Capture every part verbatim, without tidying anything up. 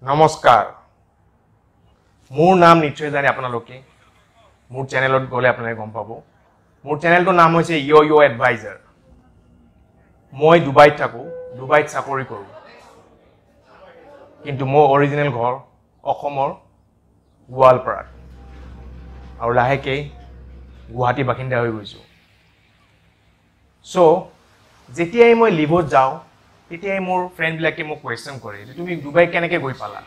নমস্কাৰ মোৰ নাম নিশ্চয় জানে আপোনালোকে মোৰ চেনেলত গলে আপোনালোকে গম পাব মোৰ চেনেলটোৰ নাম হৈছে ইয়ো ইয়ো এডভাইজাৰ মই দুবাইত থাকো দুবাইত চাকৰি কৰো কিন্তু মোৰ অৰিজিনেল ঘৰ অসমৰ গোৱালপাৰাত আৰু লাহেকে গুৱাহাটী বাসিন্দা হৈ গৈছো সো যেতিয়াই মই লিভত যাওঁ তেতিয়াই মোৰ ফ্ৰেন্ড বিলাকে মোক কোৱেশ্চন কৰে যে তুমি দুবাই কেনেকৈ গৈ পালা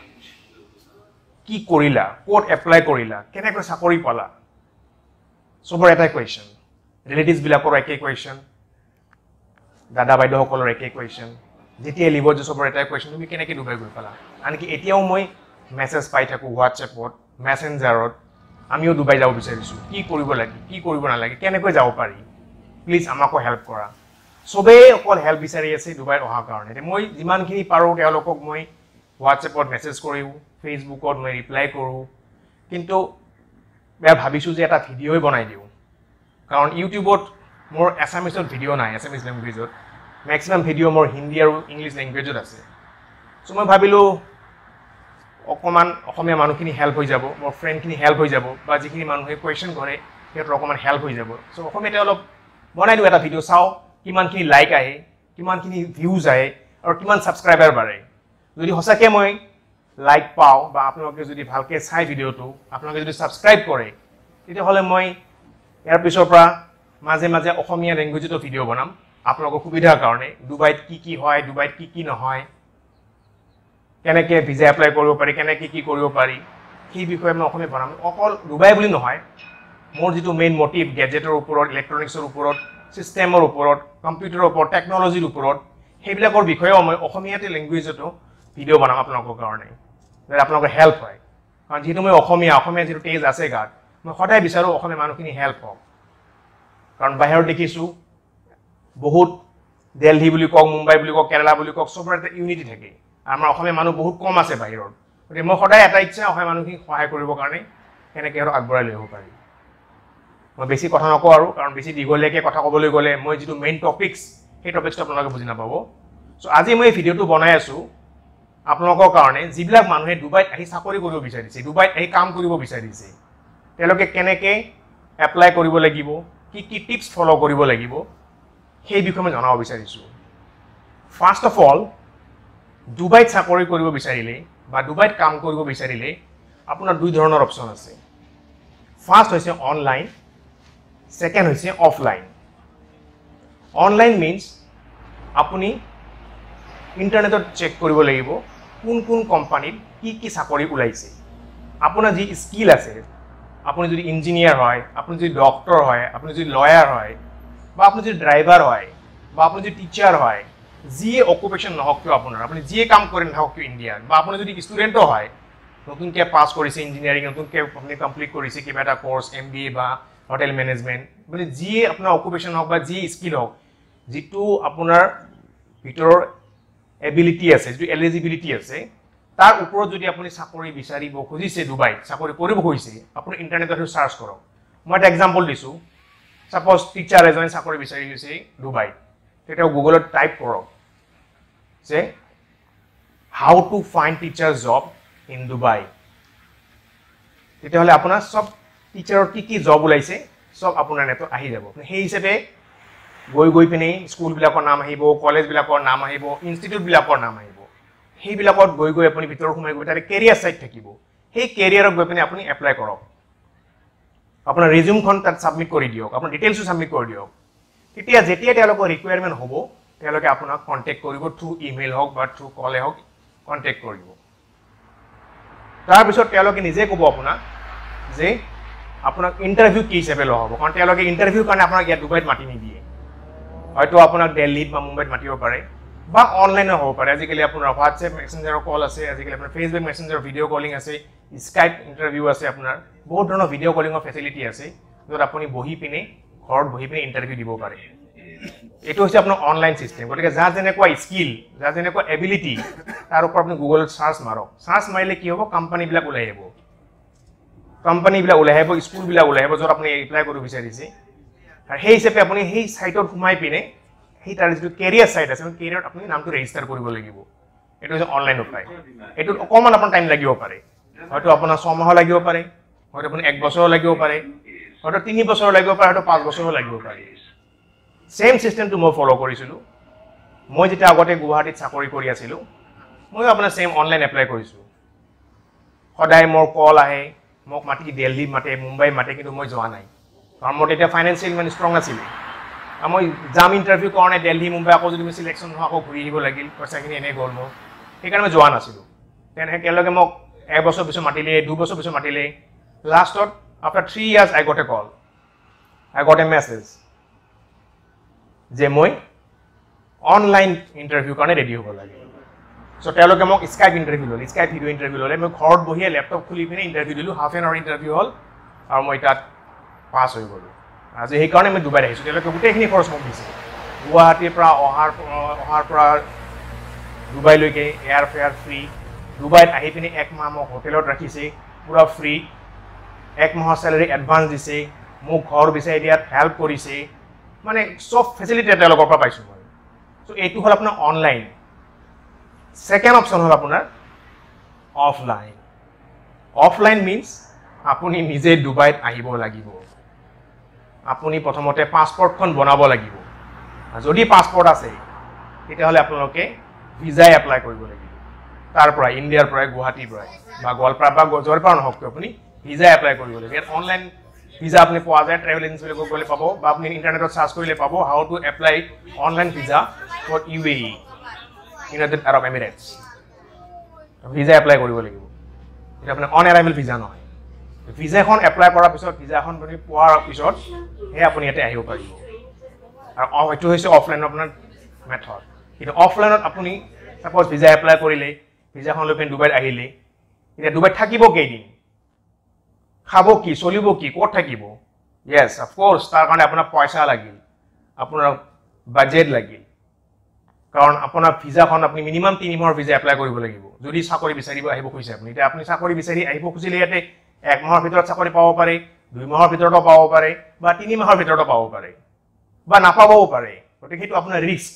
কি কৰিলা কোড এপ্লাই কৰিলা কেনেকৈ চাকৰি পালা সবৰ এটা কোৱেশ্চন ৰিলেটিভছ বিলাকৰ একে কোৱেশ্চন দাদা বাইদেউ সকলৰ একে কোৱেশ্চন যেতিয়া লিভত সবৰ এটা কোৱেশ্চন তুমি কেনেকৈ দুবাই গৈ পালা আনকি এতিয়াও মই মেছেজ পাই থাকো হোৱাটছএপত মেছেঞ্জাৰত আমিও দুবাই যাব বিচাৰিছো কি কৰিব লাগে কি কৰিব নালাগে কেনেকৈ যাব পাৰি প্লিজ আমাকো হেল্প কৰা সবে অকল হেল্প বিচাৰি আছে দুবাই অহা কাৰণে মই যিমানখিনি পাৰো তেওঁলোকক মই হোৱাটছএপত মেছেজ কৰিও ফেচবুকত মই ৰিপ্লাই কৰো কিন্তু মই ভাবিছো যে এটা ভিডিঅই বনাই দিও কাৰণ ইউটিউবত মোৰ এছামিছত ভিডিঅ নাই এছামিছ ল্যাঙ্গুৱেজত ম্যাক্সিমাম ভিডিঅ মোৰ হিন্দী আৰু ইংলিছ ল্যাঙ্গুৱেজত আছে সো মই ভাবিলো অকমান অসমীয়া মানুহখিনি হেল্প হৈ যাব মোৰ ফ্ৰেণ্ডখিনি হেল্প হৈ যাব বা যিখিনি মানুহে কোৱেশ্চন কৰে হেতৰ অকমান হেল্প হৈ যাব সো অসমীয়াতে অলপ বনাই দিও এটা ভিডিঅ চাও কিমানখিনি লাইক আহে কিমানখিনি ভিউজ আহে আৰু কিমান সাবস্ক্ৰাইবাৰ বাঢ়ে যদি হসাকে মই লাইক পাও বা আপোনালোকে যদি ভালকে চাই ভিডিঅটো আপোনালোকে যদি সাবস্ক্ৰাইব কৰে তেতিয়া হলে মই ইয়াৰ পিছৰ পৰা মাজে মাজে অসমীয়া ল্যাঙ্গুৱেজতো ভিডিঅ বনাম আপোনালোকৰ সুবিধাৰ কাৰণে দুবাইত কি কি হয় দুবাইত কি কি নহয় কেনেকৈ ভিসা এপ্লাই কৰিব পাৰি কেনেকৈ কি কৰিব পাৰি সেই বিষয়ে মই অসমীয়া বনাম অকল দুবাই বুলি নহয় মোৰ যেটো মেইন মোটিভ গেজেটৰ ওপৰত ইলেক্ট্ৰনিক্সৰ ওপৰত সিস্টেমৰ ওপৰত কম্পিউটাৰৰ ওপৰত টেকনলজিৰ ওপৰত সেইবিলাকৰ বিষয়েও মই অসমীয়াতে ল্যাঙ্গুৱেজতো ভিডিঅ বনাম আপোনালোকৰ কাৰণে যাতে আপোনালোকৰ হেল্প হয় কাৰণ যেটো মই অসমীয়া অসমীয়া যেটো টেজ আছে গাত মই সদায় বিচাৰো অসমীয়া মানুহখিনি হেল্প হওক কাৰণ বাহিৰত দেখিছো বহুত দিল্লী বুলি কক মুম্বাই বুলি কক কেৰালা বুলি কক সবৰ এটা ইউনিটি থাকে আমাৰ অসমীয়া মানুহ বহুত কম আছে বাহিৰত গতিকে মই সদায় এটা ইচ্ছা অসমীয়া মানুহখিনি সহায় কৰিবৰ কাৰণে কেনেকৈ আৰু আগবঢ়াই লৈ আহিব পাৰি মই বেছি কথা নকওঁ আৰু কাৰণ বেছি দীঘলীয়াকৈ কথা ক'বলৈ গ'লে মই যেটো মেইন টপিকস সেই টপিকসটো আপোনালোকে বুজি নাপাব সো আজি মই এই ভিডিঅটো বনাই আছো আপোনালোকৰ কাৰণে যিবিলাক মানুহে দুবাইত আহি চাকৰি কৰিব বিচাৰিছে দুবাইত আহি কাম কৰিব বিচাৰিছে তেওঁলোকে কেনেকৈ এপ্লাই কৰিব লাগিব কি কি টিপস ফলো কৰিব লাগিব সেই বিষয়ে মই জনাব বিচাৰিছো ফাৰ্স্ট অফ অল দুবাইত চাকৰি কৰিব বিচাৰিলে বা দুবাইত কাম কৰিব বিচাৰিলে আপোনাৰ দুই ধৰণৰ অপচন আছে ফাৰ্স্ট হৈছে অনলাইন সেকেন্ড হৈছে অফলাইন অনলাইন মিন্স আপুনি ইন্টাৰনেটত চেক কৰিব লাগিব কোন কোন কোম্পানীত কি কি চাকৰি ওলাইছে আপোনাৰ যি স্কিল আছে আপুনি যদি ইঞ্জিনিয়াৰ হয় আপুনি যদি ডক্টৰ হয় আপুনি যদি লয়াৰ হয় বা আপুনি যদি ড্ৰাইভাৰ হয় বা আপুনি যদি টিচাৰ হয় যিয়ে অকুপেশন নহওক কিয় আপোনাৰ আপুনি যিয়ে কাম কৰি নাথাকক কিয় ইণ্ডিয়াত বা আপুনি যদি ষ্টুডেণ্টও হয় নতুনকৈ পাছ কৰিছে ইঞ্জিনিয়াৰিং নতুনকৈ আপুনি কমপ্লিট কৰিছে কিবা এটা কোৰ্স এমবিএ বা হোটেল ম্যানেজমেন্ট মানে যিয়ে আপোনাৰ অকুপেশন হওক বা যি স্কিল হওক যেটো আপোনাৰ ভিতৰৰ এবিলিটি আছে যেটো এলিজিবিলিটি আছে তাৰ ওপৰত যদি আপুনি চাকৰি বিচাৰিব খুজিছে দুবাইত চাকৰি কৰিব খুজিছে আপুনি ইন্টাৰনেটত সাৰ্চ কৰক মই এটা এক্সাম্পল দিছো সাপোজ টিচাৰ এজনে চাকৰি বিচাৰি গৈছে দুবাইত তেতিয়া গুগলত টাইপ কৰক যে how to find teacher job in Dubai তেতিয়া হলে আপোনাৰ সব টিচাৰৰ কি কি জব ওলাইছে সব আপোনাৰ নেটত আহি যাব সেই হিচাপে গৈ গৈ পিনে স্কুল বিলাকৰ নাম আহিব কলেজ বিলাকৰ নাম আহিব ইনষ্টিটিউট বিলাকৰ নাম আহিব সেই বিলাকত গৈ গৈ আপুনি ভিতৰ সোমাই গৈ তাৰে কেৰিয়াৰ সাইট থাকিব সেই কেৰিয়াৰত গৈ পিনে আপুনি এপ্লাই কৰক আপোনাৰ ৰিজিউমখন তাত সাবমিট কৰি দিয়ক আপোনাৰ ডিটেইলছ সাবমিট কৰি দিয়ক তেতিয়া যেতিয়া তেওঁলোকৰ ৰিকুৱায়াৰমেন্ট হ'ব তেওঁলোকে আপোনাক কন্টাক্ট কৰিব থ্ৰু ইমেইল হওক বা থ্ৰু কলে হওক কন্টাক্ট কৰিব তাৰ পিছত তেওঁলোকে নিজে ক'ব আপোনাক যে আপোনাক ইন্টাৰভিউ কি হিচাপে লোৱা হ'ব কাৰণ তেওঁলোকে ইন্টাৰভিউৰ কাৰণে আপোনাক ইয়াত দুবাইত মাতি নিদিয়ে হয়তো আপোনাক দিল্লীত বা মুম্বাইত মাতিব পাৰে বা অনলাইনে হ'ব পাৰে আজিকালি আপোনাৰ হোৱাটছএপ মেছেঞ্জাৰৰ কল আছে আজিকালি আপোনাৰ ফেচবুক মেছেঞ্জাৰৰ ভিডিঅ' কলিং আছে স্কাইপ ইন্টাৰভিউ আছে আপোনাৰ বহুত ধৰণৰ ভিডিঅ' কলিঙৰ ফেচিলিটি আছে য'ত আপুনি বহি পিনে ঘৰত বহি পিনে ইন্টাৰভিউ দিব পাৰে এটো হৈছে আপোনাৰ অনলাইন সিস্টেম গতিকে যা যেনেকুৱা স্কিল যা যেনেকুৱা এবিলিটি তাৰ ওপৰত আপুনি গুগলত সাৰ্চ মাৰক সাৰ্চ মাৰিলে কি হ'ব কোম্পানী বিলাক ওলাই আহিব কোম্পানী বিলাক ওলাই আহিব স্কুল বিলাক ওলাই আহিব য'ত আপুনি এপ্লাই কৰিব বিচাৰিছে আৰু সেই হিচাপে আপুনি সেই সাইটত সোমাই পিনে সেই তাৰ যিটো কেৰিয়াৰ সাইট আছে কেৰিয়াৰত আপুনি নামটো ৰেজিষ্টাৰ কৰিব লাগিব এইটো হৈছে অনলাইন উপায় এইটোত অকণমান আপোনাৰ টাইম লাগিব পাৰে হয়তো আপোনাৰ ছমাহ লাগিব পাৰে হয়তো আপুনি এক বছৰ লাগিব পাৰে হয়তো তিনি বছৰ লাগিব পাৰে হয়তো পাঁচ বছৰ লাগিব পাৰে সেম সিস্টেমটো মই ফলো কৰিছিলোঁ মই যেতিয়া আগতে গুৱাহাটীত চাকৰি কৰি আছিলোঁ মই আপোনাৰ সেম অনলাইন এপ্লাই কৰিছোঁ সদায় মোৰ কল আহে মোক মাতি দিল্লী মাতে মুম্বাই মাতে কিন্তু মই যোৱা নাই কাৰণ মোৰ তেতিয়া ফাইনেন্সিয়েল ইমান ষ্ট্ৰং নাছিলে মই যাম ইণ্টাৰভিউ কাৰণে দিল্লী মুম্বাই আকৌ যদি মই চিলেকশ্যন নহয় আকৌ ঘূৰি আহিব লাগিল পইচাখিনি এনেই গ'ল মোৰ সেইকাৰণে মই যোৱা নাছিলোঁ তেনেকৈ তেওঁলোকে মোক এবছৰ পিছত মাতিলে দুবছৰ পিছত মাতিলে লাষ্টত after three years I got a call I got a message যে মই অনলাইন ইণ্টাৰভিউ কাৰণে ৰেডি হ'ব লাগে চ' তেওঁলোকে মোক স্কাইপ ইণ্টাৰভিউ ল'লে স্কাইপ ভিডিঅ' ইণ্টাৰভিউ ল'লে মই ঘৰত বহিয়ে লেপটপ খুলি পিনে ইণ্টাৰভিউ দিলোঁ হাফ এন আৱাৰ ইণ্টাৰভিউ হ'ল আৰু মই তাত পাছ হৈ গ'লোঁ আজি সেইকাৰণে মই ডুবাইত আহিছোঁ তেওঁলোকে গোটেইখিনি খৰচ মোক দিছে গুৱাহাটীৰ পৰা অহাৰ অহাৰ পৰা ডুবাইলৈকে এয়াৰ ফেয়াৰ ফ্ৰী ডুবাইত আহি পিনে এক মাহ মোক হোটেলত ৰাখিছে পূৰা ফ্ৰী এক মাহৰ চেলাৰী এডভান্স দিছে মোক ঘৰ বিচাৰি দিয়াত হেল্প কৰিছে মানে চব ফেচিলিটি তেওঁলোকৰ পৰা পাইছোঁ মই চ' এইটো হ'ল আপোনাৰ অনলাইন ছেকেণ্ড অপশ্যন হ'ল আপোনাৰ অফলাইন অফলাইন মিনছ আপুনি নিজে ডুবাইত আহিব লাগিব আপুনি প্ৰথমতে পাছপৰ্টখন বনাব লাগিব যদি পাছপৰ্ট আছে তেতিয়াহ'লে আপোনালোকে ভিজাই এপ্লাই কৰিব লাগিব তাৰ পৰা ইণ্ডিয়াৰ পৰা গুৱাহাটীৰ পৰা বা গোৱালপাৰা বা য'ৰ পৰা নহওক আপুনি ভিজা এপ্লাই কৰিব লাগিব ইয়াত অনলাইন ভিজা আপুনি পোৱা যায় ট্ৰেভেল এজেঞ্চি গ'লে পাব বা আপুনি ইণ্টাৰনেটত চাৰ্চ কৰিলে পাব how to apply online visa for U A E United Arab Emirates visa apply কৰিব লাগিব এটা আপোনাৰ অন এৰাইভেল ভিজা নহয় ভিজাখন এপ্লাই কৰাৰ পিছত ভিজাখন আপুনি পোৱাৰ পিছত হে আপুনি ইয়াতে আহিব পাৰিব আৰু এইটো হৈছে অফলাইনৰ আপোনাৰ মেথড কিন্তু অফলাইনত আপুনি সাপোজ ভিজা এপ্লাই কৰিলে ভিজাখন লৈ পিনে ডুবাইত আহিলে এতিয়া ডুবাইত থাকিব কেইদিন খাব কি চলিব কি ক'ত থাকিব য়েছ অফক'ৰ্ছ তাৰ কাৰণে আপোনাৰ পইচা লাগিল আপোনাৰ বাজেট লাগিল কাৰণ আপোনাৰ ভিজাখন আপুনি মিনিমাম তিনি মাহৰ ভিজা এপ্লাই কৰিব লাগিব যদি চাকৰি বিচাৰিব আহিব খুজিছে আপুনি এতিয়া আপুনি চাকৰি বিচাৰি আহিব খুজিলে ইয়াতে এক মাহৰ ভিতৰত চাকৰি পাব পাৰে দুই মাহৰ ভিতৰতো পাব পাৰে বা তিনি মাহৰ ভিতৰতো পাব পাৰে বা নাপাবও পাৰে গতিকে সেইটো আপোনাৰ ৰিস্ক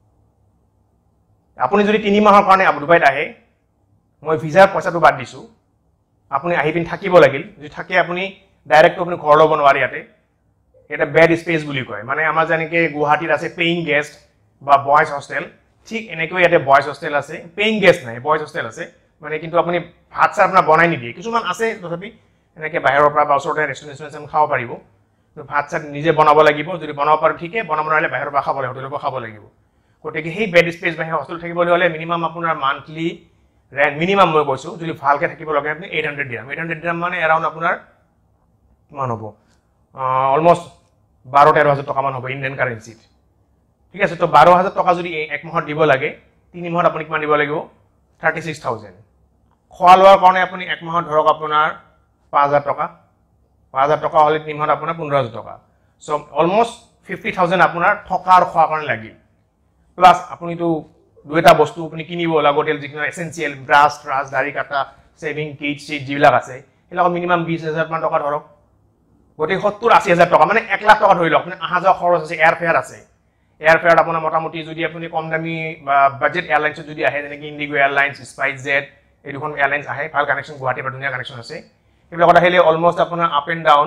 আপুনি যদি তিনি মাহৰ কাৰণে ডুবাইত আহে মই ভিজাৰ পইচাটো বাদ দিছোঁ আপুনি আহি পিনে থাকিব লাগিল যদি থাকে আপুনি ডাইৰেক্ট আপুনি ঘৰ ল'ব নোৱাৰে ইয়াতে এটা বেড স্পেচ বুলি কয় মানে আমাৰ যেনেকৈ গুৱাহাটীত আছে পেইং গেষ্ট বা বয়জ হোষ্টেল ঠিক এনেকৈ ইয়াতে বয়জ হোষ্টেল আছে পেইং গেষ্ট নাই বয়জ হোষ্টেল আছে মানে কিন্তু আপুনি ভাত চাত আপোনাৰ বনাই নিদিয়ে কিছুমান আছে তথাপি এনেকৈ বাহিৰৰ পৰা বা ওচৰতে ৰেষ্টুৰেণ্ট খাব পাৰিব ভাত চাত নিজে বনাব লাগিব যদি বনাব পাৰোঁ ঠিকে বনাব নোৱাৰিলে বাহিৰৰ পৰা খাব লাগিব হোটেলৰ পৰা খাব লাগিব গতিকে সেই বেড স্পেচ বা সেই হোষ্টেল থাকিবলৈ হ'লে মিনিমাম আপোনাৰ মান্থলি ৰেণ্ট মিনিমাম মই কৈছোঁ যদি ভালকৈ থাকিব লাগে আপুনি eight hundred dirham eight hundred dirham মানে এৰাউণ্ড আপোনাৰ কিমান হ'ব অলমষ্ট বাৰ তেৰ হাজাৰ টকামান হ'ব ইণ্ডিয়ান কাৰেঞ্চিত ঠিক আছে তো বাৰ হাজাৰ টকা যদি এক মাহত দিব লাগে তিনি মাহত আপুনি কিমান দিব লাগিব থাৰ্টি ছিক্স থাউজেণ্ড খোৱা লোৱাৰ কাৰণে আপুনি এক মাহত ধৰক আপোনাৰ পাঁচ হাজাৰ টকা পাঁচ হাজাৰ টকা হ'লে তিনি মাহত আপোনাৰ পোন্ধৰ হাজাৰ টকা চ' অলমষ্ট ফিফটি থাউজেণ্ড আপোনাৰ থকা আৰু খোৱাৰ কাৰণে লাগিল প্লাছ আপুনিতো দুই এটা বস্তু আপুনি কিনিব লাগতিয়াল যিখিনি এচেঞ্চিয়েল ব্ৰাছ ট্ৰাছ দাড়ি কাটা ছেভিং কিট চিট যিবিলাক আছে সেইবিলাকত মিনিমাম বিছ হাজাৰমান টকা ধৰক গতিকে সত্তৰ আশী হাজাৰ টকা মানে এক লাখ টকা ধৰি লওক আপুনি অহা যোৱা খৰচ আছে এয়াৰ ফেয়াৰ আছে এয়াৰ ফেয়াৰত আপোনাৰ মোটামুটি যদি আপুনি কম দামী বা বাজেট এয়াৰলাইন্সত যদি আহে যেনেকৈ ইণ্ডিগো এয়াৰলাইন্স স্পাইচ জেট এই দুখন এয়াৰলাইন্স আহে ভাল কানেকশ্যন গুৱাহাটীৰ পৰা ধুনীয়া কানেকশ্যন আছে সেইবিলাকত আহিলে অলমষ্ট আপোনাৰ আপ এণ্ড ডাউন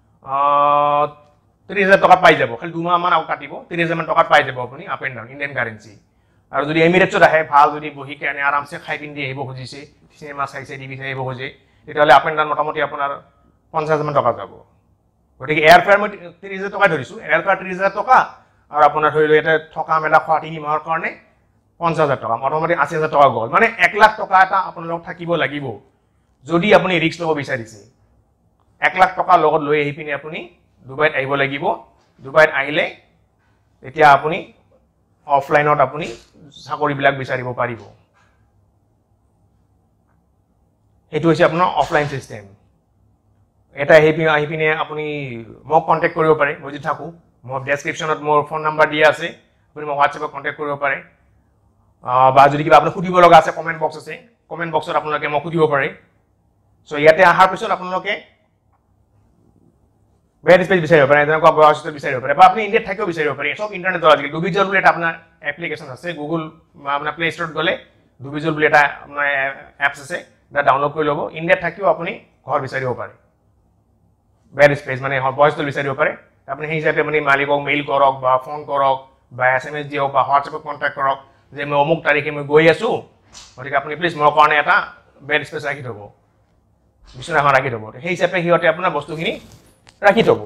ত্ৰিছ হাজাৰ টকাত পাই যাব খালি দুমাহমান আৰু কাটিব ত্ৰিছ হাজাৰমান টকাত পাই যাব আপুনি up and down Indian currency আৰু যদি এমিৰেটছত আহে ভাল যদি বহি কেনে আৰামছে খাই পিন্ধি আহিব খুজিছে চিনেমা চাইছে টিভি চাই আহিব খোজে তেতিয়াহ'লে আপ এণ্ড ডাউন মোটামুটি আপোনাৰ পঞ্চাছ হাজাৰমান টকা যাব গতিকে এয়াৰ ফেয়াৰ মই ত্ৰিছ হাজাৰ টকাই ধৰিছোঁ এয়াৰ ফেয়াৰ ত্ৰিছ হাজাৰ টকা আৰু আপোনাৰ ধৰি লওক ইয়াতে থকা মেলা খোৱা তিনি মাহৰ কাৰণে পঞ্চাছ হাজাৰ টকা মোটামুটি আশী হাজাৰ টকা গ'ল মানে এক লাখ টকা এটা আপোনালোক থাকিব লাগিব যদি আপুনি ৰিস্ক ল'ব বিচাৰিছে এক লাখ টকা লগত লৈ আহি পিনে আপুনি ডুবাইত আহিব লাগিব ডুবাইত আহিলে তেতিয়া আপুনি অফলাইনত আপুনি চাকৰিবিলাক বিচাৰিব পাৰিব সেইটো হৈছে আপোনাৰ অফলাইন চিষ্টেম এটা আহি পিনে আহি পিনে আপুনি মোক কণ্টেক্ট কৰিব পাৰে মই যদি থাকোঁ মোৰ ডেছক্ৰিপশ্যনত মোৰ ফোন নাম্বাৰ দিয়া আছে আপুনি মোক হোৱাটছএপত কণ্টেক্ট কৰিব পাৰে বা যদি কিবা আপোনাক সুধিব লগা আছে কমেণ্ট বক্স আছে কমেণ্ট বক্সত আপোনালোকে মোক সুধিব পাৰে চ' ইয়াতে অহাৰ পিছত আপোনালোকে বেড স্পেচ বিচাৰিব পাৰে যেনেকুৱা বয়স বিচাৰিব পাৰে বা আপুনি ইণ্ডিয়াত থাকিও বিচাৰিব পাৰে চব ইণ্টাৰনেটৰ আজিকালি ডুবিজৰ বুলি এটা আপোনাৰ এপ্লিকেশ্যন আছে গুগল বা আপোনাৰ প্লে ষ্টৰত গ'লে ডুবিজল বুলি এটা আপোনাৰ এপছ আছে এটা ডাউনলোড কৰি ল'ব ইণ্ডিয়াত থাকিও আপুনি ঘৰ বিচাৰিব পাৰে বেড স্পেচ মানে ভইচটো বিচাৰিব পাৰে আপুনি সেই হিচাপে আপুনি মালিকক মেইল কৰক বা ফোন কৰক বা এছ এম এছ দিয়ক বা হোৱাটছএপত কণ্টেক্ট কৰক যে মই অমুক তাৰিখে মই গৈ আছোঁ গতিকে আপুনি প্লিজ মোৰ কাৰণে এটা বেড স্পেচ ৰাখি থ'ব বিচনাখন ৰাখি থ'ব সেই হিচাপে সিহঁতে আপোনাৰ বস্তুখিনি ৰাখি থ'ব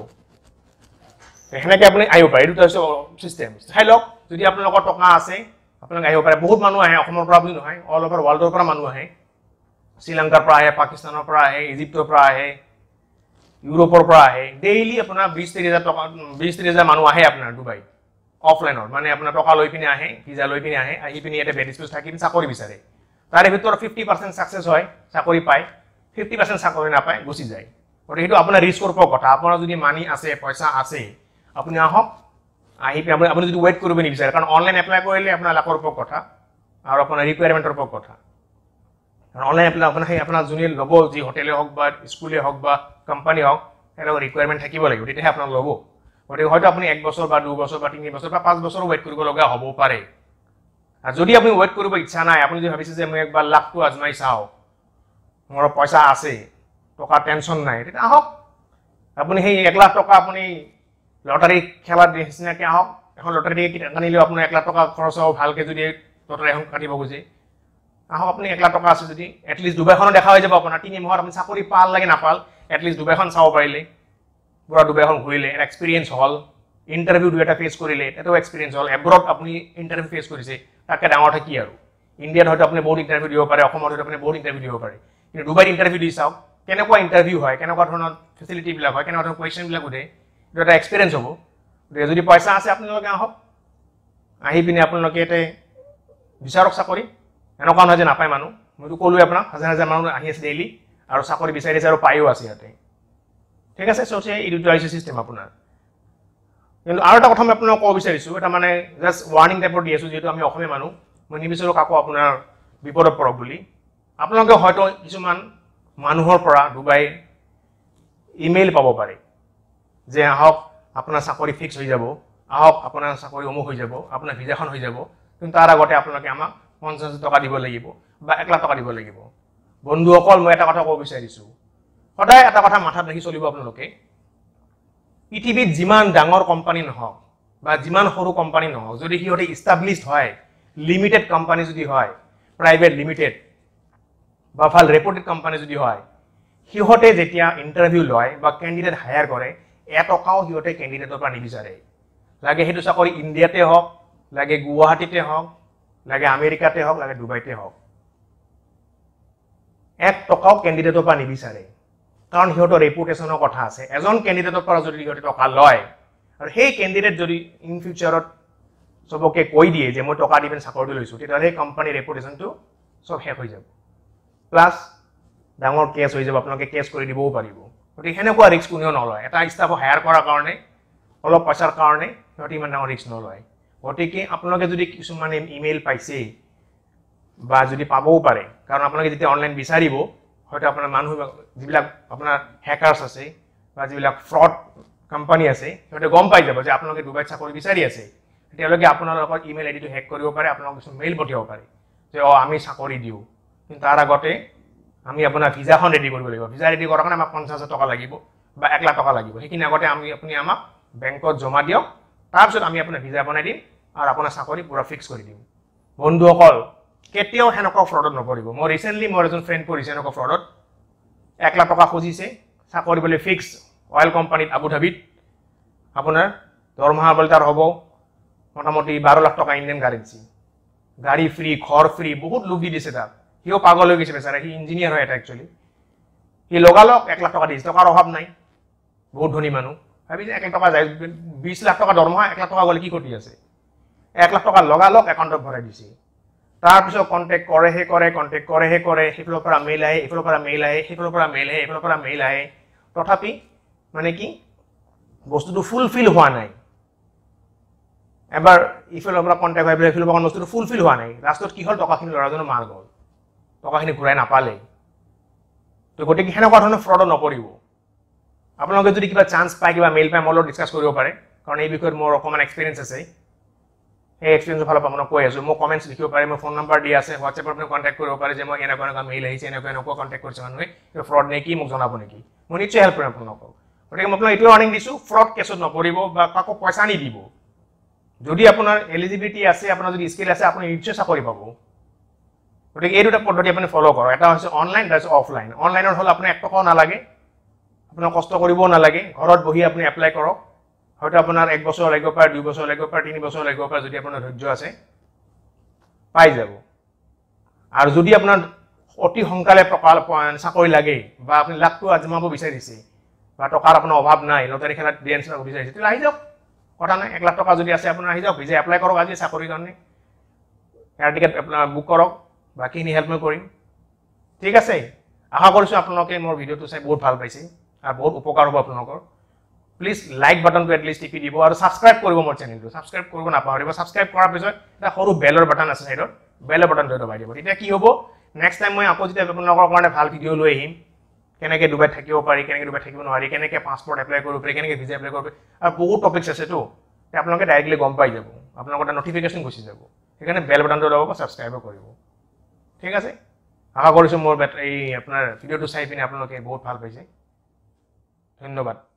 সেনেকৈ আপুনি আহিব পাৰে এইটো হৈছে ছিষ্টেম চাই লওক যদি আপোনালোকৰ টকা আছে আপোনালোকে আহিব পাৰে বহুত মানুহ আহে অসমৰ পৰা বুলি নহয় অল অভাৰ ৱৰ্ল্ডৰ পৰা মানুহ আহে শ্ৰীলংকাৰ পৰা আহে পাকিস্তানৰ পৰা আহে ইজিপ্তৰ পৰা আহে ইউৰোপৰ পৰা আহে ডেইলি আপোনাৰ বিশ ত্ৰিছ হাজাৰ টকা বিশ ত্ৰিছ হাজাৰ মানুহ আহে আপোনাৰ ডুবাইত অফলাইনত মানে আপোনাৰ টকা লৈ পিনে আহে ভিজা লৈ পিনে আহে আহি পিনে ইয়াতে বেড স্পেচ থাকি চাকৰি বিচাৰে তাৰে ভিতৰত ফিফটি পাৰ্চেণ্ট ছাকচেছ হয় চাকৰি পায় ফিফটি পাৰ্চেণ্ট চাকৰি নাপায় গুচি যায় গতিকে সেইটো আপোনাৰ ৰিস্কৰ ওপৰত কথা আপোনাৰ যদি মানি আছে পইচা আছে আপুনি আহক আহি পিনে আপুনি আপুনি যদি ৱেইট কৰিব নিবিচাৰে কাৰণ অনলাইন এপ্লাই কৰিলে আপোনাৰ লাখৰ ওপৰত কথা আৰু আপোনাৰ ৰিকুৱাৰমেণ্টৰ ওপৰত কথা কাৰণ অনলাইন এপ্লাই আপোনাৰ সেই আপোনাৰ যোনে ল'ব যি হোটেলে হওক বা স্কুলে হওক বা কোম্পানী হওক তেওঁলোকৰ ৰিকুৱাৰমেণ্ট থাকিব লাগিব তেতিয়াহে আপোনাক ল'ব গতিকে হয়তো আপুনি এক বছৰ বা দুবছৰ বা তিনি বছৰ বা পাঁচ বছৰো ৱেইট কৰিব লগা হ'ব পাৰে আৰু যদি আপুনি ৱেইট কৰিব ইচ্ছা নাই আপুনি যদি ভাবিছে যে মই একবাৰ লাখটো আজমাই চাওঁ মোৰ পইচা আছে টকা টেনশ্যন নাই তেতিয়া আহক আপুনি সেই এক লাখ টকা আপুনি লটাৰী খেলাৰ নিচিনাকৈ আহক এখন লটাৰী আনিলেও আপোনাৰ এক লাখ টকা খৰচ হ'ব ভালকৈ যদি লটাৰী এখন কাটিব খোজে আহক আপুনি এক লাখ টকা আছে যদি এটলিষ্ট ডুবাইখনো দেখা হৈ যাব আপোনাৰ তিনি মাহত আপুনি চাকৰি পাল লাগে নাপাল এটলিষ্ট ডুবাইখন চাব পাৰিলে পুৰা ডুবাইখন ঘূৰিলে এটা এক্সপিৰিয়েঞ্চ হ'ল ইণ্টাৰভিউ দুই এটা ফেচ কৰিলে এটাও এক্সপিৰিয়েঞ্চ হ'ল এব্ৰড আপুনি ইণ্টাৰভিউ ফেচ কৰিছে তাকে ডাঙৰ থাকি আৰু ইণ্ডিয়াত হয়তো আপুনি বহুত ইণ্টাৰভিউ দিব পাৰে অসমত হয়তো আপুনি বহুত ইণ্টাৰভিউ দিব পাৰে কিন্তু ডুবাইত ইণ্টাৰভিউ দি চাওক কেনেকুৱা ইণ্টাৰভিউ হয় কেনেকুৱা ধৰণৰ ফেচিলিটিবিলাক হয় কেনেকুৱা ধৰণৰ কুৱেশ্যনবিলাক সোধে এইটো এটা এক্সপিৰিয়েঞ্চ হ'ব গতিকে যদি পইচা আছে আপোনালোকে আহক আহি পিনে আপোনালোকে ইয়াতে বিচাৰক চাকৰি এনেকুৱা নহয় যে নাপায় মানুহ মইতো ক'লোৱে আপোনাক হাজাৰ হাজাৰ মানুহ আহি আছে ডেইলি আৰু চাকৰি বিচাৰি আছে আৰু পায়ো আছে ইয়াতে ঠিক আছে চ' এই দুটা হৈছে ছিষ্টেম আপোনাৰ কিন্তু আৰু এটা কথা মই আপোনাক ক'ব বিচাৰিছোঁ এটা মানে জাষ্ট ৱাৰ্ণিং টাইপৰ দি আছোঁ যিহেতু আমি অসমীয়া মানুহ মই নিবিচাৰোঁ কাকো আপোনাৰ বিপদত পৰক বুলি আপোনালোকে হয়তো কিছুমান মানুহৰ পৰা ডুবাই ইমেইল পাব পাৰে যে আহক আপোনাৰ চাকৰি ফিক্স হৈ যাব আহক আপোনাৰ চাকৰি অমুক হৈ যাব আপোনাৰ ভিজাখন হৈ যাব কিন্তু তাৰ আগতে আপোনালোকে আমাক পঞ্চাছ হাজাৰ টকা দিব লাগিব বা এক লাখ টকা দিব লাগিব বন্ধুসকল মই এটা কথা ক'ব বিচাৰিছোঁ সদায় এটা কথা মাথাত ৰাখি চলিব আপোনালোকে পৃথিৱীত যিমান ডাঙৰ কোম্পানী নহওক বা যিমান সৰু কোম্পানী নহওক যদি সিহঁতে ইষ্টাব্লিছড হয় লিমিটেড কোম্পানী যদি হয় প্ৰাইভেট লিমিটেড বা ভাল ৰেপুটেড কোম্পানী যদি হয় সিহঁতে যেতিয়া ইণ্টাৰভিউ লয় বা কেণ্ডিডেট হায়াৰ কৰে এটকাও সিহঁতে কেণ্ডিডেটৰ পৰা নিবিচাৰে লাগে সেইটো চাকৰি ইণ্ডিয়াতে হওক লাগে গুৱাহাটীতে হওক লাগে আমেৰিকাতে হওক লাগে ডুবাইতে হওক এক টকাও কেণ্ডিডেটৰ পৰা নিবিচাৰে কাৰণ সিহঁতৰ ৰেপুটেশ্যনৰ কথা আছে এজন কেণ্ডিডেটৰ পৰা যদি সিহঁতে টকা লয় আৰু সেই কেণ্ডিডেট যদি ইন ফিউচাৰত চবকে কৈ দিয়ে যে মই টকা দি পিনে চাকৰিটো লৈছোঁ তেতিয়াহ'লে সেই কোম্পানীৰ ৰেপুটেশ্যনটো চব শেষ হৈ যাব প্লাছ ডাঙৰ কেছ হৈ যাব আপোনালোকে কেছ কৰি দিবও পাৰিব গতিকে সেনেকুৱা ৰিস্ক কোনেও নলয় এটা ষ্টাফক হায়াৰ কৰাৰ কাৰণে অলপ পইচাৰ কাৰণে সিহঁতে ইমান ডাঙৰ ৰিস্ক নলয় গতিকে আপোনালোকে যদি কিছুমান ইমেইল পাইছে বা যদি পাবও পাৰে কাৰণ আপোনালোকে যেতিয়া অনলাইন বিচাৰিব হয়তো আপোনাৰ মানুহ যিবিলাক আপোনাৰ হেকাৰ্ছ আছে বা যিবিলাক ফ্ৰড কোম্পানী আছে সিহঁতে গম পাই যাব যে আপোনালোকে ডুবাইত চাকৰি বিচাৰি আছে তেতিয়ালৈকে আপোনালোকৰ ইমেইল আইডিটো হেক কৰিব পাৰে আপোনালোক কিছু মেইল পঠিয়াব পাৰে যে অঁ আমি চাকৰি দিওঁ কিন্তু তাৰ আগতে আমি আপোনাৰ ভিজাখন ৰেডি কৰিব লাগিব ভিজা ৰেডি কৰাৰ কাৰণে আমাক পঞ্চাছ হাজাৰ টকা লাগিব বা এক লাখ টকা লাগিব সেইখিনি আগতে আমি আপুনি আমাক বেংকত জমা দিয়ক তাৰপিছত আমি আপোনাৰ ভিজা বনাই দিম আৰু আপোনাৰ চাকৰি পুৰা ফিক্স কৰি দিম বন্ধুসকল কেতিয়াও সেনেকুৱা ফ্ৰডত নপৰিব মই ৰিচেণ্টলি মোৰ এজন ফ্ৰেণ্ড পৰিছে এনেকুৱা ফ্ৰডত এক লাখ টকা খুজিছে চাকৰি বোলে ফিক্স অইল কোম্পানীত আবুধাবিত আপোনাৰ দৰমহা বোলে তাৰ হ'ব মোটামুটি বাৰ লাখ টকা ইণ্ডিয়ান কাৰেঞ্চি গাড়ী ফ্ৰী ঘৰ ফ্ৰী বহুত লোভ দি দিছে তাক সিও পাগল হৈ গৈছে বেচাৰা সি ইঞ্জিনিয়াৰ হয় এটা একচুৱেলি সি লগালগ এক লাখ টকা দিছে টকাৰ অভাৱ নাই বহুত ধনী মানুহ ভাবিছে এক লাখ টকা যায় বিশ লাখ টকা দৰমহা এক লাখ টকা গ'লে কি ক্ষতি আছে এক লাখ টকা লগালগ একাউণ্টত ভৰাই দিছে তাৰপিছত কণ্টেক্ট কৰেহে কৰে কণ্টেক্ট কৰেহে কৰে সেইফালৰ পৰা মেইল আহে এইফালৰ পৰা মেইল আহে সেইফালৰ পৰা মেইল আহে এইফালৰ পৰা মেইল আহে তথাপি মানে কি বস্তুটো ফুলফিল হোৱা নাই এবাৰ ইফালৰ পৰা কণ্টেক্ট হৈ পেলাই এইফালৰ পৰা বস্তুটো ফুলফিল হোৱা নাই লাষ্টত কি হ'ল টকাখিনি ল'ৰাজনৰ মাৰ গ'ল টকাখিনি ঘূৰাই নাপালে তো গতিকে সেনেকুৱা ধৰণৰ ফ্ৰডত নপৰিব আপোনালোকে যদি কিবা চান্স পায় কিবা মেইল পায় মোৰ লগত ডিছকাছ কৰিব পাৰে কাৰণ এই বিষয়ত মোৰ অকণমান এক্সপিৰিয়েঞ্চ আছে সেই এক্সপিৰিয়েঞ্চৰ ফালৰ পৰা মই কৈ আছোঁ মোক কমেণ্টছ লিখিব পাৰে মোৰ ফোন নম্বৰ দি আছে হোৱাটছএপত আপুনি কণ্টেক্ট কৰিব পাৰে যে মই এনেকুৱা এনেকুৱা মেইল আহিছে এনেকুৱা এনেকুৱা কণ্টেক্ট কৰিছে মানুহে ফ্ৰড নেকি মোক জনাব নেকি মই নিশ্চয় হেল্প কৰিম আপোনালোকক গতিকে মই আপোনাক এইটো ৱাৰ্নিং দিছোঁ ফ্ৰড কেছত নপৰিব বা কাকো পইচা নিদিব যদি আপোনাৰ এলিজিবিলিটি আছে আপোনাৰ যদি স্কিল আছে আপুনি নিশ্চয় চাকৰি পাব গতিকে এই দুটা পদ্ধতি আপুনি ফ'ল' কৰক এটা হৈছে অনলাইন এটা হৈছে অফলাইন অনলাইনত হ'লে আপোনাৰ এক টকাও নালাগে আপোনাৰ কষ্ট কৰিবও নালাগে ঘৰত বহি আপুনি এপ্লাই কৰক হয়তো আপোনাৰ এক বছৰ লাগিব পাৰে দুই বছৰ লাগিব পাৰে তিনি বছৰ লাগিব পাৰে যদি আপোনাৰ ধৈৰ্য আছে পাই যাব আৰু যদি আপোনাৰ অতি সোনকালে চাকৰি লাগে বা আপুনি লাখটো আজমাব বিচাৰিছে বা টকাৰ আপোনাৰ অভাৱ নাই লটাৰী খেলাত ডিএনচি কৰিব বিচাৰিছে তেতিয়া আহি যাওক কথা নাই এক লাখ টকা যদি আছে আপোনাৰ আহি যাওক ভিজা এপ্লাই কৰক আজি চাকৰিৰ কাৰণে এয়াৰ টিকেট আপোনাৰ বুক কৰক বাকীখিনি হেল্প মই কৰিম ঠিক আছে আশা কৰিছোঁ আপোনালোকে মোৰ ভিডিঅ'টো চাই বহুত ভাল পাইছে আৰু বহুত উপকাৰ হ'ব আপোনালোকৰ প্লিজ লাইক বাটনটো এটলিষ্ট টিপি দিব আৰু ছাবস্ক্ৰাইব কৰিব মোৰ চেনেলটো ছাবস্ক্ৰাইব কৰিব নাপাহৰিব ছাবস্ক্ৰাইব কৰাৰ পিছত এটা সৰু বেলৰ বাটন আছে চাইডত বেলৰ বাটনটো দবাই দিব তেতিয়া কি হ'ব নেক্সট টাইম মই আকৌ যেতিয়া আপোনালোকৰ কাৰণে ভাল ভিডিঅ' লৈ আহিম কেনেকৈ ডুবাইত থাকিব পাৰি কেনেকৈ ডুবাইত থাকিব নোৱাৰি কেনেকৈ পাছপৰ্ট এপ্লাই কৰিব পাৰি কেনেকৈ ভিজা এপ্লাই কৰিব পাৰি আৰু বহুত টপিকছ আছেতো আপোনালোকে ডাইৰেক্টলি গম পাই যাব আপোনালোকৰ এটা নটিফিকেশ্যন গুচি যাব সেইকাৰণে বেল বাটনটো দবাব ছাবস্ক্ৰাইবো কৰিব ঠিক আছে আশা কৰিছোঁ মোৰ এই আপোনাৰ ভিডিঅ'টো চাই পিনে আপোনালোকে বহুত ভাল পাইছে ধন্যবাদ